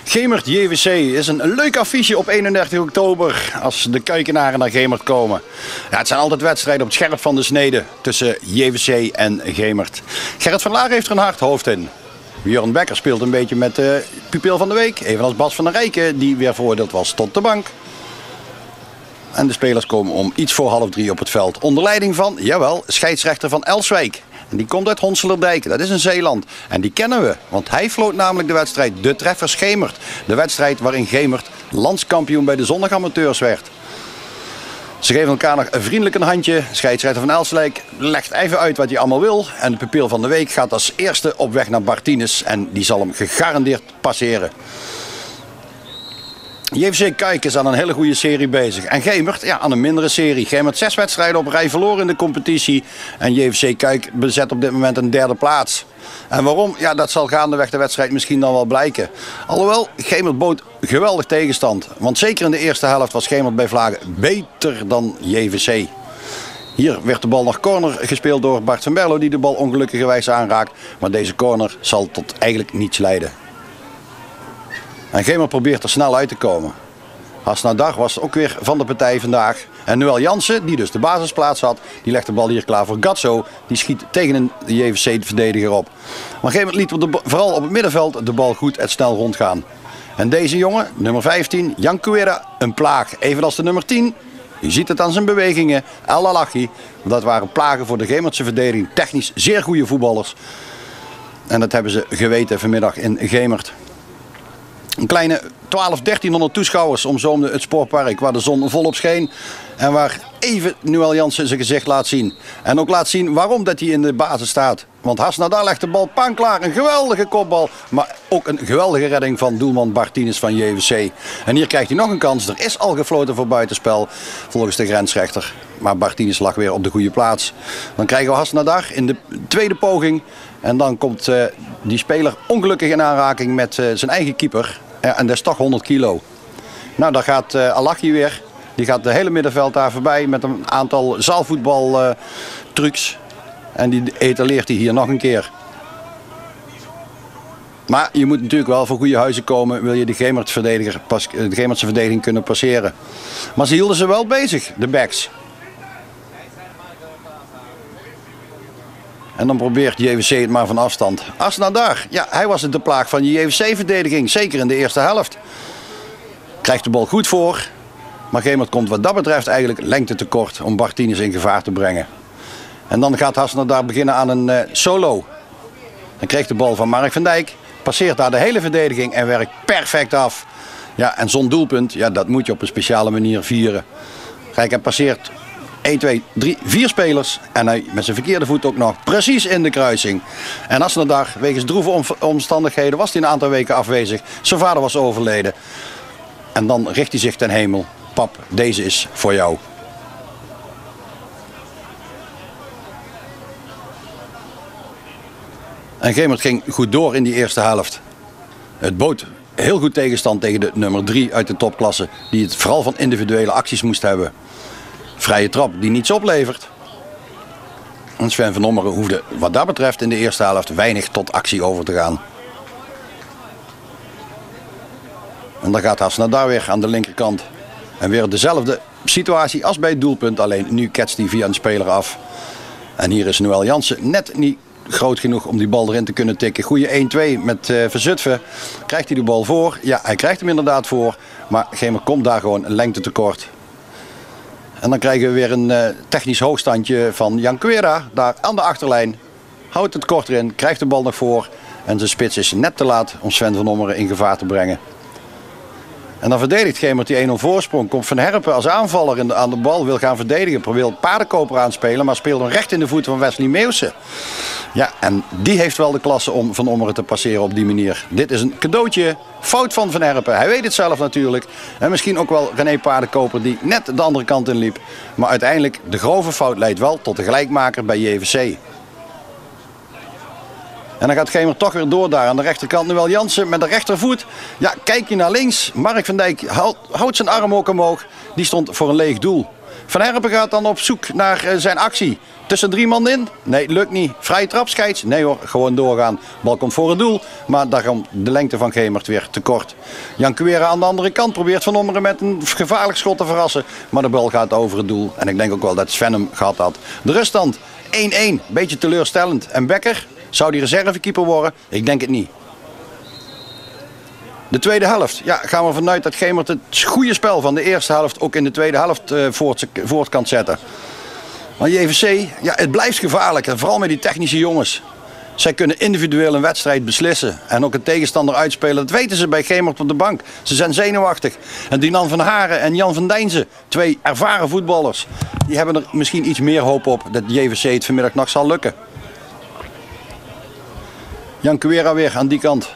Gemert JVC is een leuk affiche op 31 oktober als de Kuikenaren naar Gemert komen. Ja, het zijn altijd wedstrijden op het scherp van de snede tussen JVC en Gemert. Gerrit van Laar heeft er een hard hoofd in. Björn Becker speelt een beetje met de pupil van de week, evenals Bas van der Rijken die weer veroordeeld was tot de bank. En de spelers komen om iets voor 2:30 op het veld onder leiding van, jawel, scheidsrechter van Elswijk. En die komt uit Honselerdijk, dat is in Zeeland. En die kennen we, want hij floot namelijk de wedstrijd De Treffers Gemert. De wedstrijd waarin Gemert landskampioen bij de zondagamateurs werd. Ze geven elkaar nog vriendelijk een handje. Scheidsrechter van Elswijk legt even uit wat hij allemaal wil. En de pupil van de week gaat als eerste op weg naar Bartines. En die zal hem gegarandeerd passeren. JVC Kuik is aan een hele goede serie bezig. En Gemert ja, aan een mindere serie. Gemert 6 wedstrijden op rij verloren in de competitie. En JVC Kuik bezet op dit moment een 3e plaats. En waarom? Ja, dat zal gaandeweg de wedstrijd misschien dan wel blijken. Alhoewel, Gemert bood geweldig tegenstand. Want zeker in de eerste helft was Gemert bij Vlagen beter dan JVC. Hier werd de bal naar corner gespeeld door Bart van Berlo die de bal ongelukkigerwijs aanraakt. Maar deze corner zal tot eigenlijk niets leiden. En Gemert probeert er snel uit te komen. Hasnadar was ook weer van de partij vandaag. En Noël Jansen, die dus de basisplaats had, die legt de bal hier klaar voor Gatso. Die schiet tegen een JVC-verdediger op. Maar Gemert liet vooral op het middenveld de bal goed en snel rondgaan. En deze jongen, nummer 15, Jan Cuera, een plaag. Evenals de nummer 10, je ziet het aan zijn bewegingen, El Alachi. Dat waren plagen voor de Gemertse verdediging. Technisch zeer goede voetballers. En dat hebben ze geweten vanmiddag in Gemert. Een kleine 1300 toeschouwers omzoomden het sportpark waar de zon volop scheen. En waar even Noël Jansen zijn gezicht laat zien. En ook laat zien waarom dat hij in de basis staat. Want Hasnadar legt de bal paanklaar. Een geweldige kopbal. Maar ook een geweldige redding van doelman Bartines van JVC. En hier krijgt hij nog een kans. Er is al gefloten voor buitenspel volgens de grensrechter. Maar Bartines lag weer op de goede plaats. Dan krijgen we Hasnadar in de tweede poging. En dan komt die speler ongelukkig in aanraking met zijn eigen keeper. En dat is toch 100 kilo. Nou, daar gaat Alachi weer. Die gaat de hele middenveld daar voorbij met een aantal zaalvoetbal trucs. En die etaleert hij hier nog een keer. Maar je moet natuurlijk wel voor goede huizen komen. Wil je de Gemertse verdediging kunnen passeren. Maar ze hielden ze wel bezig, de backs. En dan probeert JVC het maar van afstand. Hasnadar, ja, hij was het de plaag van de JVC-verdediging. Zeker in de eerste helft. Krijgt de bal goed voor. Maar Gemert komt wat dat betreft eigenlijk lengte tekort om Bartines in gevaar te brengen. En dan gaat Hasnadar beginnen aan een solo. Dan krijgt de bal van Mark van Dijk. Passeert daar de hele verdediging en werkt perfect af. Ja, en zo'n doelpunt, ja, dat moet je op een speciale manier vieren. Kijk, hij passeert 1, 2, 3, 4 spelers. En hij met zijn verkeerde voet ook nog precies in de kruising. En Hasnadar, wegens droeve omstandigheden, was hij een aantal weken afwezig. Zijn vader was overleden. En dan richt hij zich ten hemel. Pap, deze is voor jou. En Gemert ging goed door in die eerste helft. Het bood heel goed tegenstand tegen de nummer 3 uit de topklasse. Die het vooral van individuele acties moest hebben. Vrije trap die niets oplevert. En Sven van Ommeren hoefde wat dat betreft in de eerste helft weinig tot actie over te gaan. En dan gaat Hasnadar weer aan de linkerkant. En weer dezelfde situatie als bij het doelpunt. Alleen nu ketst hij via een speler af. En hier is Noël Jansen net niet groot genoeg om die bal erin te kunnen tikken. Goeie 1-2 met Verzutphen. Krijgt hij de bal voor? Ja, hij krijgt hem inderdaad voor. Maar Gemert komt daar gewoon een lengte tekort. En dan krijgen we weer een technisch hoogstandje van Jan Cuera. Daar aan de achterlijn. Houdt het kort erin. Krijgt de bal nog voor. En zijn spits is net te laat om Sven van Ommeren in gevaar te brengen. En dan verdedigt Gemert die 1-0 voorsprong. Komt Van Herpen als aanvaller aan de bal. Wil gaan verdedigen. Probeert Paardenkoper aanspelen. Maar speelt hem recht in de voeten van Wesley Meeuwse. Ja, en die heeft wel de klasse om Van Ommeren te passeren op die manier. Dit is een cadeautje. Fout van Van Herpen. Hij weet het zelf natuurlijk. En misschien ook wel René Paardenkoper die net de andere kant in liep. Maar uiteindelijk de grove fout leidt wel tot de gelijkmaker bij JVC. En dan gaat Gemert toch weer door daar aan de rechterkant. Noël Jansen met de rechtervoet. Ja, kijk je naar links. Mark van Dijk houdt zijn arm ook omhoog. Die stond voor een leeg doel. Van Herpen gaat dan op zoek naar zijn actie. Tussen 3 man in? Nee, lukt niet. Vrije trap, scheids? Nee hoor, gewoon doorgaan. Bal komt voor het doel, maar daar komt de lengte van Gemert weer tekort. Jan Cuera aan de andere kant probeert Van Ommeren met een gevaarlijk schot te verrassen. Maar de bal gaat over het doel. En ik denk ook wel dat Sven hem gehad had. De ruststand 1-1, beetje teleurstellend. En Becker, zou die reservekeeper worden? Ik denk het niet. De tweede helft. Ja, gaan we vanuit dat Gemert het goede spel van de eerste helft ook in de tweede helft voort kan zetten. Maar JVC, ja, het blijft gevaarlijk. En vooral met die technische jongens. Zij kunnen individueel een wedstrijd beslissen. En ook een tegenstander uitspelen. Dat weten ze bij Gemert op de bank. Ze zijn zenuwachtig. En Dinan van Haren en Jan van Dijnsen. 2 ervaren voetballers. Die hebben er misschien iets meer hoop op dat JVC het vanmiddag nog zal lukken. Jan Cuera weer aan die kant.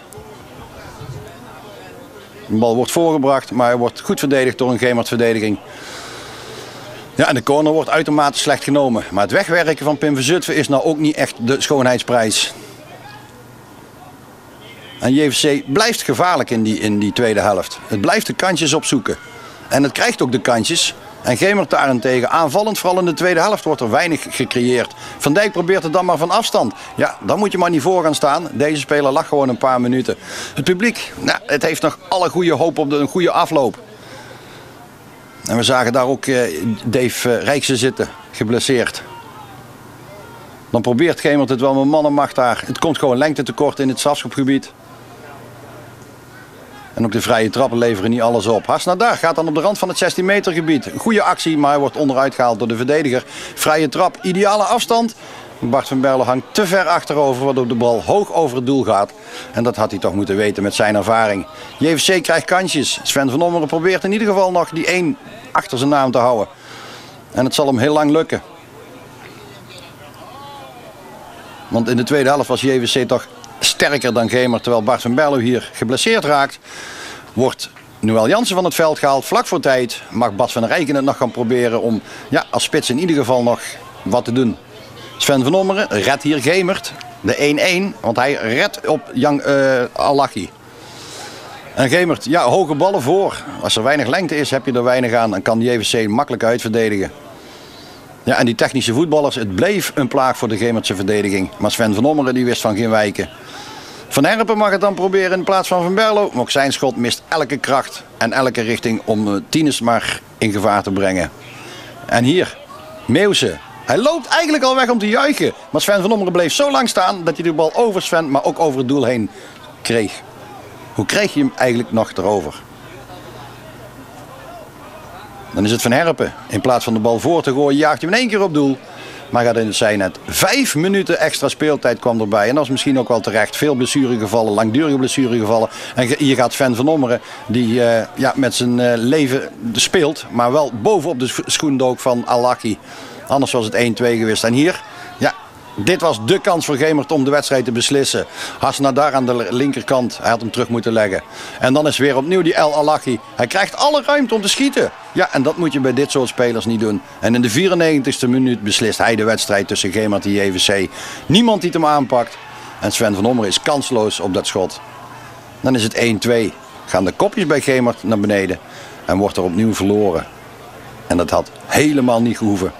De bal wordt voorgebracht, maar hij wordt goed verdedigd door een Gemert-verdediging. Ja, en de corner wordt uitermate slecht genomen. Maar het wegwerken van Pim Verzutphen is nou ook niet echt de schoonheidsprijs. En JVC blijft gevaarlijk in die tweede helft. Het blijft de kansjes opzoeken. En het krijgt ook de kansjes. En Gemert daarentegen aanvallend, vooral in de tweede helft, wordt er weinig gecreëerd. Van Dijk probeert het dan maar van afstand. Ja, dan moet je maar niet voor gaan staan. Deze speler lag gewoon een paar minuten. Het publiek, nou, het heeft nog alle goede hoop op een goede afloop. En we zagen daar ook Dave Rijksen zitten, geblesseerd. Dan probeert Gemert het wel met mannenmacht daar. Het komt gewoon lengtetekort in het strafschopgebied. En ook de vrije trappen leveren niet alles op. Hasnadar gaat dan op de rand van het 16 meter gebied. Een goede actie, maar hij wordt onderuit gehaald door de verdediger. Vrije trap, ideale afstand. Bart van Berlo hangt te ver achterover, waardoor de bal hoog over het doel gaat. En dat had hij toch moeten weten met zijn ervaring. JVC krijgt kansjes. Sven van Ommeren probeert in ieder geval nog die 1 achter zijn naam te houden. En het zal hem heel lang lukken. Want in de tweede helft was JVC toch sterker dan Gemert. Terwijl Bart van Berlo hier geblesseerd raakt. Wordt Noël Jansen van het veld gehaald vlak voor tijd. Mag Bart van Rijken het nog gaan proberen om ja, als spits in ieder geval nog wat te doen. Sven van Ommeren redt hier Gemert. De 1-1, want hij redt op Jan Alachi. En Gemert, ja, hoge ballen voor. Als er weinig lengte is, heb je er weinig aan. En kan de JVC makkelijk uitverdedigen. Ja, en die technische voetballers, het bleef een plaag voor de Gemertse verdediging. Maar Sven van Ommeren die wist van geen wijken. Van Herpen mag het dan proberen in plaats van Van Berlo. Maar ook zijn schot mist elke kracht en elke richting om Tinus maar in gevaar te brengen. En hier, Meeuwse. Hij loopt eigenlijk al weg om te juichen. Maar Sven van Ommeren bleef zo lang staan dat hij de bal over Sven, maar ook over het doel heen kreeg. Hoe kreeg je hem eigenlijk nog erover? Dan is het Van Herpen. In plaats van de bal voor te gooien, jaagt hij hem in 1 keer op doel. Maar gaat in het zijnet. 5 minuten extra speeltijd kwam erbij. En dat is misschien ook wel terecht. Veel blessuregevallen, langdurige blessuregevallen. En hier gaat Sven van Ommeren, die ja, met zijn leven speelt. Maar wel bovenop de schoendook van Alachi. Anders was het 1-2 geweest. En hier, ja, dit was de kans voor Gemert om de wedstrijd te beslissen. Hasnadar aan de linkerkant, hij had hem terug moeten leggen. En dan is weer opnieuw die El Alachi. Hij krijgt alle ruimte om te schieten. Ja, en dat moet je bij dit soort spelers niet doen. En in de 94ste minuut beslist hij de wedstrijd tussen Gemert en JVC. Niemand die hem aanpakt. En Sven van Ommeren is kansloos op dat schot. Dan is het 1-2. Gaan de kopjes bij Gemert naar beneden. En wordt er opnieuw verloren. En dat had helemaal niet gehoeven.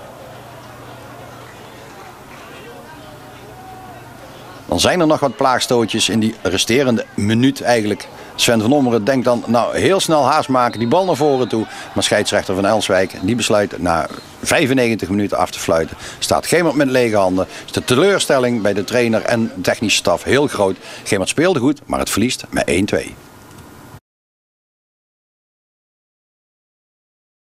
Dan zijn er nog wat plaagstootjes in die resterende minuut eigenlijk. Sven van Ommeren denkt dan, nou heel snel haast maken, die bal naar voren toe. Maar scheidsrechter van Elswijk, die besluit na 95 minuten af te fluiten. Staat Gemert met lege handen. Is de teleurstelling bij de trainer en de technische staf heel groot. Gemert speelde goed, maar het verliest met 1-2.